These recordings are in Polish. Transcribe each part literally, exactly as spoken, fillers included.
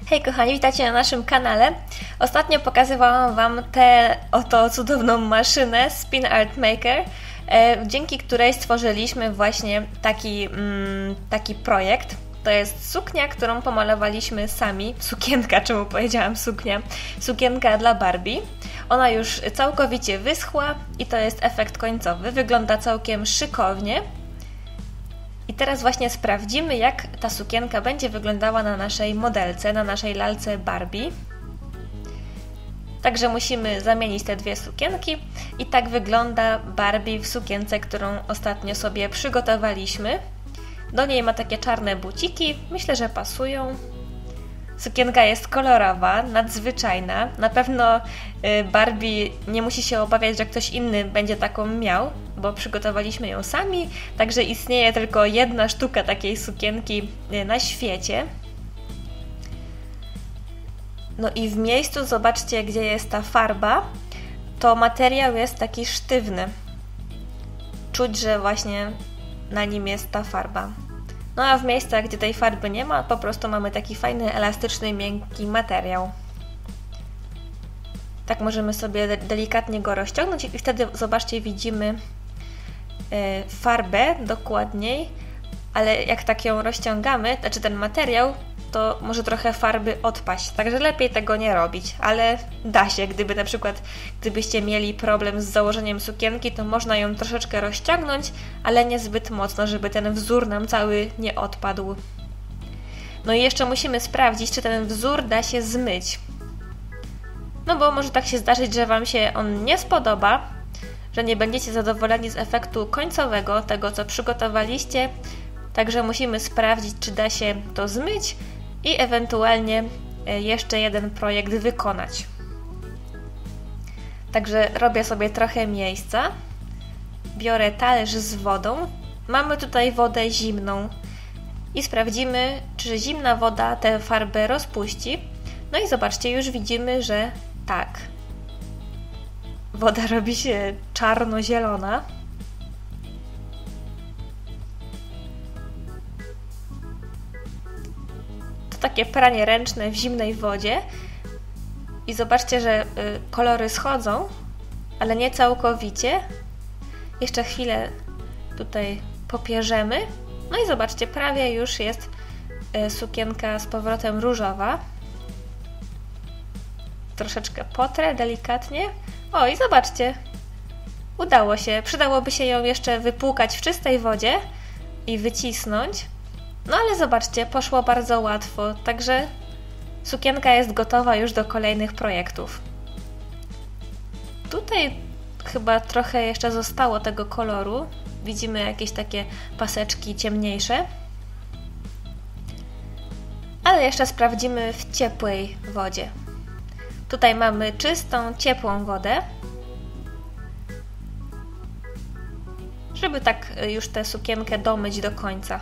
Hej kochani, witajcie na naszym kanale. Ostatnio pokazywałam Wam tę oto cudowną maszynę Spin Art Maker, dzięki której stworzyliśmy właśnie taki, mm, taki projekt. To jest suknia, którą pomalowaliśmy sami. Sukienka, czemu powiedziałam suknia? Sukienka dla Barbie. Ona już całkowicie wyschła i to jest efekt końcowy. Wygląda całkiem szykownie. I teraz właśnie sprawdzimy, jak ta sukienka będzie wyglądała na naszej modelce, na naszej lalce Barbie. Także musimy zamienić te dwie sukienki i tak wygląda Barbie w sukience, którą ostatnio sobie przygotowaliśmy. Do niej ma takie czarne buciki, myślę, że pasują. Sukienka jest kolorowa, nadzwyczajna. Na pewno Barbie nie musi się obawiać, że ktoś inny będzie taką miał, bo przygotowaliśmy ją sami, także istnieje tylko jedna sztuka takiej sukienki na świecie. No i w miejscu, zobaczcie, gdzie jest ta farba, to materiał jest taki sztywny. Czuć, że właśnie na nim jest ta farba. No a w miejscach, gdzie tej farby nie ma, po prostu mamy taki fajny, elastyczny, miękki materiał. Tak możemy sobie delikatnie go rozciągnąć i wtedy, zobaczcie, widzimy farbę dokładniej, ale jak tak ją rozciągamy, znaczy ten materiał, to może trochę farby odpaść, także lepiej tego nie robić, ale da się, gdyby na przykład, gdybyście mieli problem z założeniem sukienki, to można ją troszeczkę rozciągnąć, ale nie zbyt mocno, żeby ten wzór nam cały nie odpadł. No i jeszcze musimy sprawdzić, czy ten wzór da się zmyć. No bo może tak się zdarzyć, że Wam się on nie spodoba, że nie będziecie zadowoleni z efektu końcowego, tego co przygotowaliście, także musimy sprawdzić, czy da się to zmyć i ewentualnie jeszcze jeden projekt wykonać. Także robię sobie trochę miejsca, biorę talerz z wodą, mamy tutaj wodę zimną i sprawdzimy, czy zimna woda tę farbę rozpuści. No i zobaczcie, już widzimy, że tak. Woda robi się czarno-zielona. To takie pranie ręczne w zimnej wodzie. I zobaczcie, że y, kolory schodzą, ale nie całkowicie. Jeszcze chwilę tutaj popierzemy. No i zobaczcie, prawie już jest y, sukienka z powrotem różowa. Troszeczkę potrę delikatnie. O, i zobaczcie, udało się. Przydałoby się ją jeszcze wypłukać w czystej wodzie i wycisnąć. No ale zobaczcie, poszło bardzo łatwo, także sukienka jest gotowa już do kolejnych projektów. Tutaj chyba trochę jeszcze zostało tego koloru. Widzimy jakieś takie paseczki ciemniejsze. Ale jeszcze sprawdzimy w ciepłej wodzie. Tutaj mamy czystą, ciepłą wodę, żeby tak już tę sukienkę domyć do końca.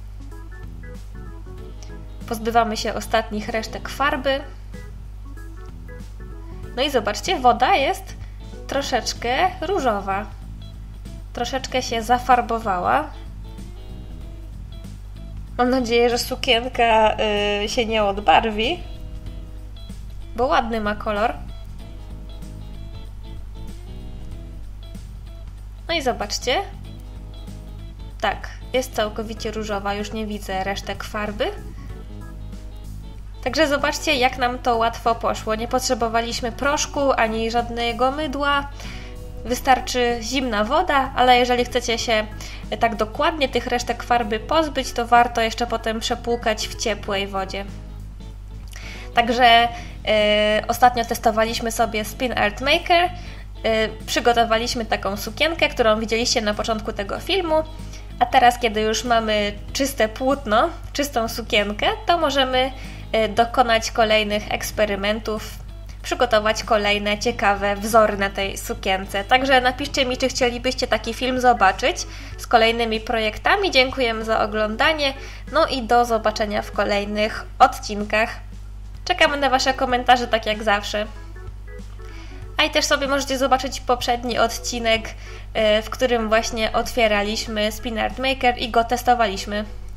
Pozbywamy się ostatnich resztek farby. No i zobaczcie, woda jest troszeczkę różowa. Troszeczkę się zafarbowała. Mam nadzieję, że sukienka yy, się nie odbarwi, bo ładny ma kolor. No i zobaczcie. Tak, jest całkowicie różowa, już nie widzę resztek farby. Także zobaczcie, jak nam to łatwo poszło. Nie potrzebowaliśmy proszku, ani żadnego mydła. Wystarczy zimna woda, ale jeżeli chcecie się tak dokładnie tych resztek farby pozbyć, to warto jeszcze potem przepłukać w ciepłej wodzie. Także yy, ostatnio testowaliśmy sobie Spin Art Maker, yy, przygotowaliśmy taką sukienkę, którą widzieliście na początku tego filmu, a teraz, kiedy już mamy czyste płótno, czystą sukienkę, to możemy yy, dokonać kolejnych eksperymentów, przygotować kolejne ciekawe wzory na tej sukience. Także napiszcie mi, czy chcielibyście taki film zobaczyć z kolejnymi projektami. Dziękujemy za oglądanie, no i do zobaczenia w kolejnych odcinkach. Czekamy na Wasze komentarze, tak jak zawsze. A i też sobie możecie zobaczyć poprzedni odcinek, w którym właśnie otwieraliśmy Spin Art Maker i go testowaliśmy.